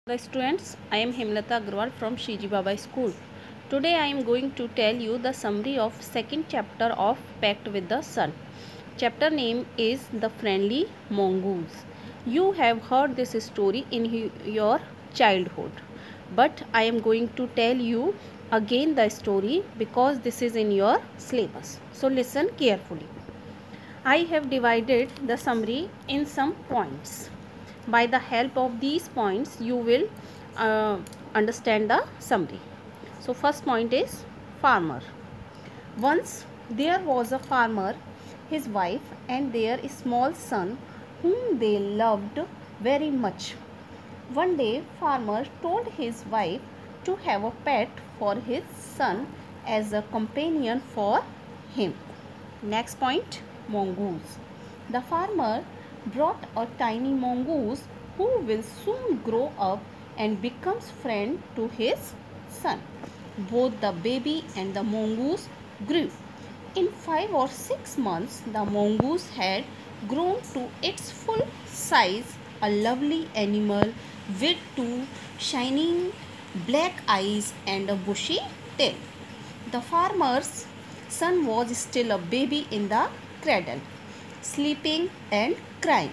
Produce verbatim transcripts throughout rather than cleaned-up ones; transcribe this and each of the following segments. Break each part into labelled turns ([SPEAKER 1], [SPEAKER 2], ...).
[SPEAKER 1] The students, I am Himlata Agrawal from Shiji Baba School. Today I am going to tell you the summary of second chapter of Pact with the Sun. Chapter name is The Friendly Mongoose. You have heard this story in your childhood, but I am going to tell you again the story because this is in your syllabus. So listen carefully. I have divided the summary in some points. By the help of these points you will uh, understand the summary. So first point is farmer. Once there was a farmer, his wife and their small son whom they loved very much. One day farmer told his wife to have a pet for his son as a companion for him. Next point, mongoose. The farmer brought a tiny mongoose who will soon grow up and becomes friend to his son. Both the baby and the mongoose grew. In five or six months, the mongoose had grown to its full size, a lovely animal with two shining black eyes and a bushy tail. The farmer's son was still a baby in the cradle, sleeping and crying.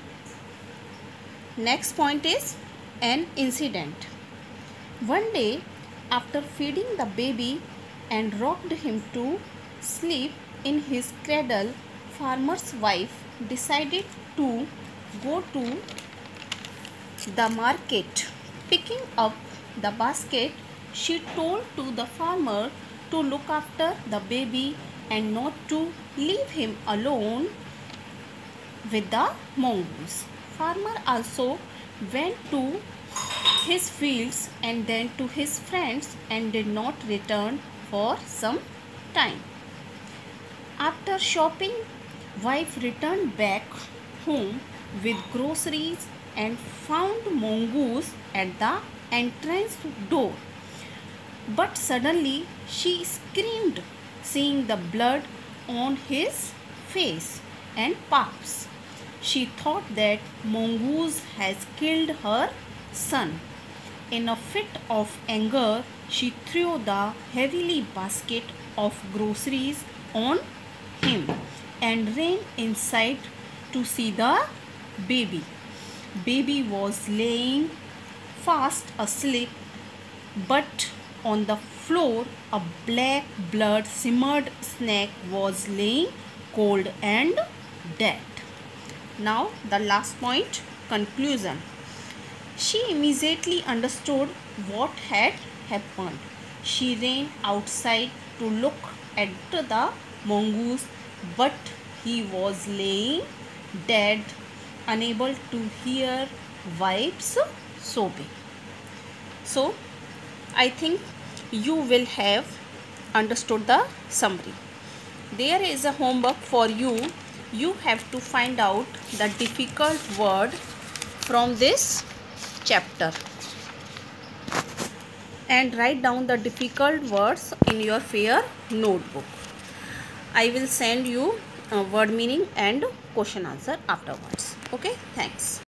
[SPEAKER 1] Next point is an incident. One day, after feeding the baby and rocked him to sleep in his cradle, farmer's wife decided to go to the market. Picking up the basket, she told to the farmer to look after the baby and not to leave him alone with the mongoose. Farmer also went to his fields and then to his friends and did not return for some time. After shopping, wife returned back home with groceries and found mongoose at the entrance door. But suddenly she screamed, seeing the blood on his face and palms. She thought that mongoose has killed her son. In a fit of anger, she threw the heavy basket of groceries on him and ran inside to see the baby. Baby was laying fast asleep, but on the floor a black blood simmered snake was laying cold and dead. Now the last point, conclusion. She immediately understood what had happened. She ran outside to look at the mongoose, but he was laying dead, unable to hear wife's sobbing. So I think you will have understood the summary. There is a homework for you. You have to find out the difficult word from this chapter and write down the difficult words in your fair notebook. I will send you a word meaning and question answer afterwards. Okay, thanks.